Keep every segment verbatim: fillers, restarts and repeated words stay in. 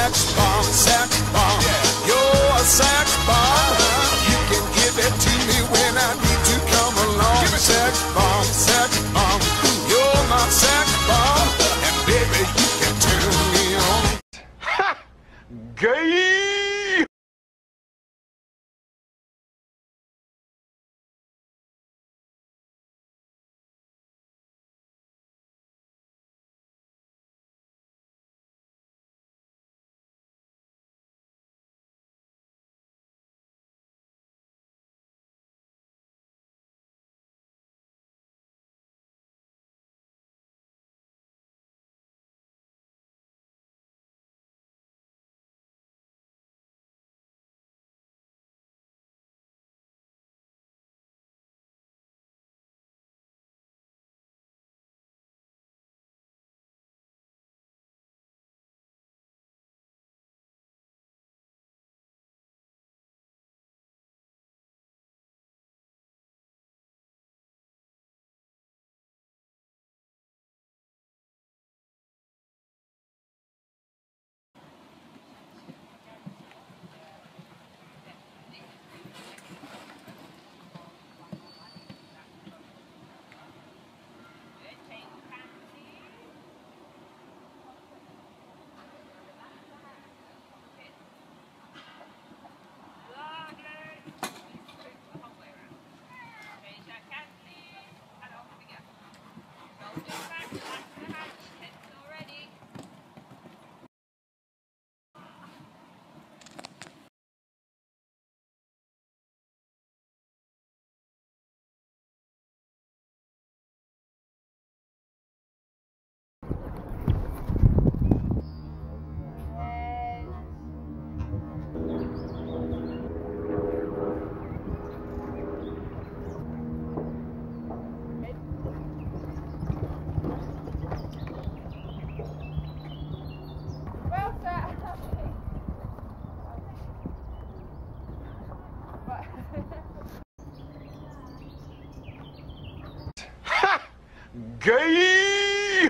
sex bomb, sex bomb. You're a sex bomb. You can give it to me when I need to come along. Sex bomb, sex bomb. You're my sex bomb. And baby, you can turn me on. Ha! Gay! Gay!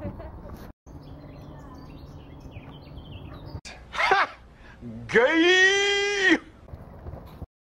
Gay!